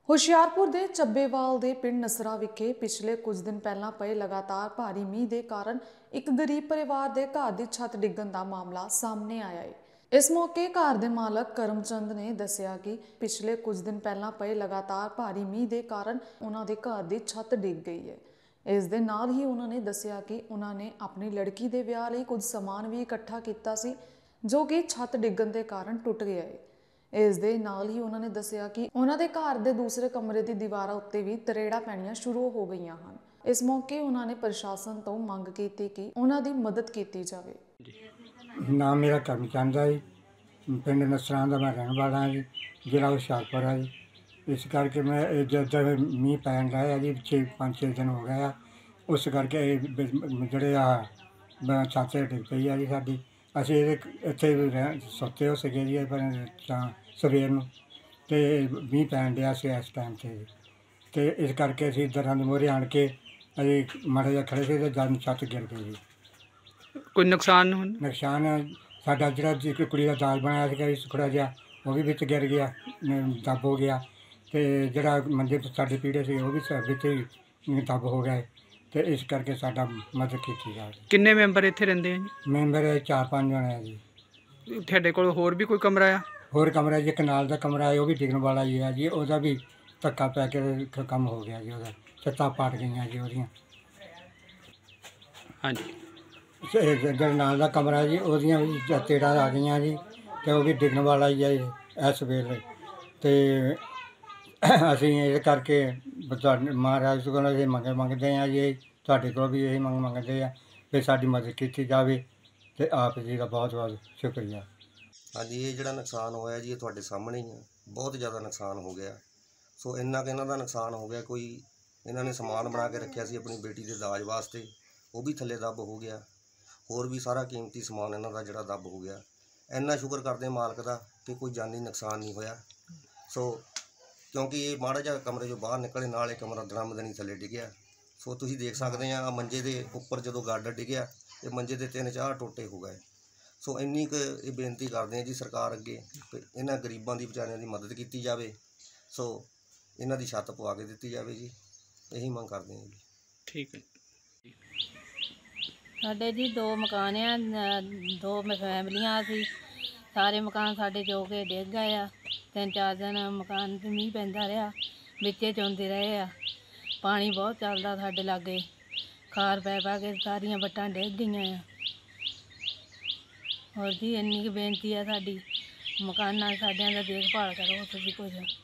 ਹੁਸ਼ਿਆਰਪੁਰ ਦੇ ਚੱਬੇਵਾਲ ਦੇ ਪਿੰਡ ਨਸਰਾ ਵਿਖੇ ਪਿਛਲੇ ਕੁਝ ਦਿਨ ਪਹਿਲਾਂ ਪਏ ਲਗਾਤਾਰ ਭਾਰੀ ਮੀਂਹ ਦੇ ਕਾਰਨ ਇੱਕ ਗਰੀਬ ਪਰਿਵਾਰ ਦੇ ਘਰ ਦੀ ਛੱਤ ਡਿੱਗਣ ਦਾ ਮਾਮਲਾ ਸਾਹਮਣੇ ਆਇਆ ਹੈ। ਇਸ ਮੌਕੇ ਘਰ ਦੇ ਮਾਲਕ ਕਰਮਚੰਦ ਨੇ ਦੱਸਿਆ ਕਿ ਪਿਛਲੇ ਕੁਝ ਦਿਨ ਪਹਿਲਾਂ ਪਏ ਲਗਾਤਾਰ ਭਾਰੀ ਮੀਂਹ ਦੇ ਕਾਰਨ ਉਹਨਾਂ ਦੇ ਘਰ ਦੀ ਛੱਤ ਡਿੱਗ ਗਈ ਹੈ। ਇਸ ਦੇ ਨਾਲ ਹੀ ਉਹਨਾਂ ਨੇ ਦੱਸਿਆ ਕਿ ਉਹਨਾਂ ਨੇ ਆਪਣੀ ਲੜਕੀ ਦੇ ਵਿਆਹ ਲਈ ਕੁਝ ਸਮਾਨ ਵੀ ਇਕੱਠਾ ਕੀਤਾ ਸੀ, ਜੋ ਕਿ ਛੱਤ ਡਿੱਗਣ ਦੇ ਕਾਰਨ ਟੁੱਟ ਗਿਆ ਹੈ। ਇਸ ਦੇ ਨਾਲ ਹੀ ਉਹਨਾਂ ਨੇ ਦੱਸਿਆ ਕਿ ਉਹਨਾਂ ਦੇ ਘਰ ਦੇ ਦੂਸਰੇ ਕਮਰੇ ਦੀ ਦੀਵਾਰਾਂ ਉੱਤੇ ਵੀ ਤਰੇੜਾਂ ਪੈਣੀਆਂ ਸ਼ੁਰੂ ਹੋ ਗਈਆਂ ਹਨ। ਇਸ ਮੌਕੇ ਉਹਨਾਂ ਨੇ ਪ੍ਰਸ਼ਾਸਨ ਤੋਂ ਮੰਗ ਕੀਤੀ ਕਿ ਉਹਨਾਂ ਦੀ ਮਦਦ ਕੀਤੀ ਜਾਵੇ। ਨਾਮ ਮੇਰਾ ਕਰਮਚੰਦ ਹੈ ਜੀ, ਪਿੰਡ ਨਸਰਾਂ ਦਾ मैं रहने वाला जी, जिला ਹੁਸ਼ਿਆਰਪੁਰ है जी। इस करके मैं जब मीह पैन रहा जी 5-6 दिन हो गए, उस करके ਜਿਹੜੇ ਛੱਤ ਡਿੱਗ ਪਈ ਆ ਜੀ ਸਾਡੀ। ਅਸੀਂ ਇੱਥੇ ਸੁੱਤੇ ਹੋ ਸੀਗੇ ਜੀ ਸਵੇਰ ਨੂੰ, ਅਤੇ ਮੀਂਹ ਪੈਣ ਡਿਆ ਸੀ ਇਸ ਟਾਈਮ 'ਤੇ ਜੀ, ਅਤੇ ਇਸ ਕਰਕੇ ਅਸੀਂ ਦਰਾਂ ਦੇ ਮੂਹਰੇ ਆਣ ਕੇ ਅਸੀਂ ਮਾੜਾ ਜਿਹਾ ਖੜ੍ਹੇ ਸੀ ਅਤੇ ਜਦ ਛੱਤ ਗਿਰ ਗਈ ਜੀ। ਕੋਈ ਨੁਕਸਾਨ ਸਾਡਾ ਜਿਹੜਾ ਜੀ ਕੁੜੀ ਦਾ ਦਾਜ ਬਣਾਇਆ ਸੀਗਾ ਜੀ ਸੁਖੜਾ ਜਿਹਾ, ਉਹ ਵੀ ਵਿੱਚ ਗਿਰ ਗਿਆ, ਦੱਬ ਹੋ ਗਿਆ, ਅਤੇ ਜਿਹੜਾ ਮੰਜੇ ਸਾਡੇ ਪੀੜੇ ਸੀ ਉਹ ਵੀ ਵਿੱਚ ਹੀ ਦੱਬ ਹੋ ਗਏ, ਅਤੇ ਇਸ ਕਰਕੇ ਸਾਡਾ ਮਦਦ ਕੀਤੀ ਜਾਵੇ। ਕਿੰਨੇ ਮੈਂਬਰ ਇੱਥੇ ਰਹਿੰਦੇ ਆ ਜੀ? ਮੈਂਬਰ 4-5 ਜਣੇ ਆ ਜੀ। ਤੁਹਾਡੇ ਕੋਲ ਹੋਰ ਵੀ ਕੋਈ ਕਮਰਾ ਆ? ਹੋਰ ਕਮਰਾ ਜੀ, ਇੱਕ ਨਾਲ ਦਾ ਕਮਰਾ ਹੈ, ਉਹ ਵੀ ਡਿੱਗਣ ਵਾਲਾ ਹੀ ਹੈ ਜੀ। ਉਹਦਾ ਵੀ ਧੱਕਾ ਪੈ ਕੇ ਕੰਮ ਹੋ ਗਿਆ ਜੀ, ਉਹਦਾ ਛੱਤਾਂ ਪਾਟ ਗਈਆਂ ਜੀ ਉਹਦੀਆਂ। ਹਾਂਜੀ, ਜਿਹੜਾ ਨਾਲ ਦਾ ਕਮਰਾ ਜੀ ਉਹਦੀਆਂ ਵੀ ਤੇੜਾਂ ਆ ਗਈਆਂ ਜੀ, ਅਤੇ ਉਹ ਵੀ ਡਿੱਗਣ ਵਾਲਾ ਹੀ ਹੈ ਇਸ ਵੇਲੇ। ਅਤੇ ਅਸੀਂ ਇਸ ਕਰਕੇ ਤੁਹਾਡੇ ਮਹਾਰਾਜ ਕੋਲ ਅਸੀਂ ਮੰਗਦੇ ਹਾਂ ਜੀ, ਤੁਹਾਡੇ ਕੋਲ ਵੀ ਇਹੀ ਮੰਗਦੇ ਆ ਕਿ ਸਾਡੀ ਮਦਦ ਕੀਤੀ ਜਾਵੇ, ਅਤੇ ਆਪ ਜੀ ਦਾ ਬਹੁਤ ਬਹੁਤ ਸ਼ੁਕਰੀਆ। ਹਾਂਜੀ, ਇਹ ਜਿਹੜਾ ਨੁਕਸਾਨ ਹੋਇਆ ਜੀ ਇਹ ਤੁਹਾਡੇ ਸਾਹਮਣੇ ਹੀ ਆ, ਬਹੁਤ ਜ਼ਿਆਦਾ ਨੁਕਸਾਨ ਹੋ ਗਿਆ। ਸੋ ਇੰਨਾ ਕੁ ਇਹਨਾਂ ਦਾ ਨੁਕਸਾਨ ਹੋ ਗਿਆ, ਕੋਈ ਇਹਨਾਂ ਨੇ ਸਮਾਨ ਬਣਾ ਕੇ ਰੱਖਿਆ ਸੀ ਆਪਣੀ ਬੇਟੀ ਦੇ ਦਾਜ ਵਾਸਤੇ, ਉਹ ਵੀ ਥੱਲੇ ਦੱਬ ਹੋ ਗਿਆ। ਹੋਰ ਵੀ ਸਾਰਾ ਕੀਮਤੀ ਸਮਾਨ ਇਹਨਾਂ ਦਾ ਜਿਹੜਾ ਦੱਬ ਹੋ ਗਿਆ। ਇੰਨਾ ਸ਼ੁਕਰ ਕਰਦੇ ਮਾਲਕ ਦਾ ਕਿ ਕੋਈ ਜਾਨੀ ਨੁਕਸਾਨ ਨਹੀਂ ਹੋਇਆ। ਸੋ ਕਿਉਂਕਿ ਇਹ ਮਾੜਾ ਜਿਹਾ ਕਮਰੇ 'ਚੋਂ ਬਾਹਰ ਨਿਕਲੇ ਨਾਲ ਇਹ ਕਮਰਾ ਦਰਮਦਨੀ ਥੱਲੇ ਡਿੱਗਿਆ। ਸੋ ਤੁਸੀਂ ਦੇਖ ਸਕਦੇ ਆ ਮੰਜੇ ਦੇ ਉੱਪਰ ਜਦੋਂ ਗਾਡਰ ਡਿੱਗਿਆ ਇਹ ਮੰਜੇ ਦੇ 3-4 ਟੋਟੇ ਹੋ ਗਏ। ਸੋ ਇੰਨੀ ਕੁ ਇਹ ਬੇਨਤੀ ਕਰਦੇ ਹਾਂ ਜੀ ਸਰਕਾਰ ਅੱਗੇ ਕਿ ਇਹਨਾਂ ਗਰੀਬਾਂ ਦੀ ਵਿਚਾਰਿਆਂ ਦੀ ਮਦਦ ਕੀਤੀ ਜਾਵੇ। ਸੋ ਇਹਨਾਂ ਦੀ ਛੱਤ ਪਵਾ ਕੇ ਦਿੱਤੀ ਜਾਵੇ ਜੀ, ਇਹੀ ਮੰਗ ਕਰਦੇ ਹਾਂ ਜੀ। ਠੀਕ ਹੈ। ਸਾਡੇ ਜੀ 2 ਮਕਾਨ ਆ, 2 ਫੈਮਲੀਆਂ ਸੀ। ਸਾਰੇ ਮਕਾਨ ਸਾਡੇ ਜੋ ਕੇ ਡਿੱਗ ਗਏ ਆ। 3-4 ਦਿਨ ਮਕਾਨ 'ਤੇ ਮੀਂਹ ਪੈਂਦਾ ਰਿਹਾ, ਵਿੱਚੇ ਚੌਂਦੇ ਰਹੇ ਆ। ਪਾਣੀ ਬਹੁਤ ਚੱਲਦਾ ਸਾਡੇ ਲਾਗੇ, ਖਾਰ ਪੈ ਕੇ ਸਾਰੀਆਂ ਵੱਟਾਂ ਡਿੱਗ ਗਈਆਂ ਆ। ਹੋਰ ਜੀ ਇੰਨੀ ਕੁ ਬੇਨਤੀ ਆ ਸਾਡੀ, ਮਕਾਨਾਂ ਸਾਡਿਆਂ ਦਾ ਦੇਖਭਾਲ ਕਰੋ ਤੁਸੀਂ ਕੁਝ।